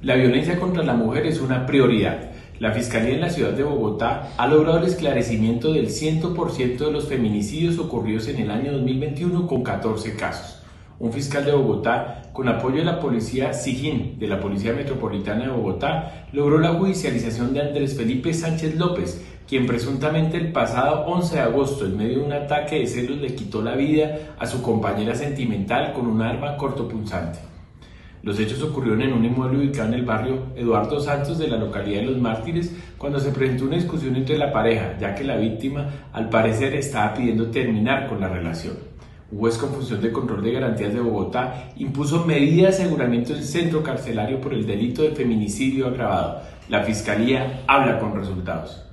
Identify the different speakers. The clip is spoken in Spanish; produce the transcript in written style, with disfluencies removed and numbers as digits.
Speaker 1: La violencia contra la mujer es una prioridad. La Fiscalía en la ciudad de Bogotá ha logrado el esclarecimiento del 100% de los feminicidios ocurridos en el año 2021 con 14 casos. Un fiscal de Bogotá, con apoyo de la policía SIJIN de la Policía Metropolitana de Bogotá, logró la judicialización de Andrés Felipe Sánchez López, quien presuntamente el pasado 11 de agosto, en medio de un ataque de celos, le quitó la vida a su compañera sentimental con un arma cortopunzante. Los hechos ocurrieron en un inmueble ubicado en el barrio Eduardo Santos de la localidad de Los Mártires, cuando se presentó una discusión entre la pareja, ya que la víctima al parecer estaba pidiendo terminar con la relación. Un juez con función de control de garantías de Bogotá impuso medida de aseguramiento del centro carcelario por el delito de feminicidio agravado. La Fiscalía habla con resultados.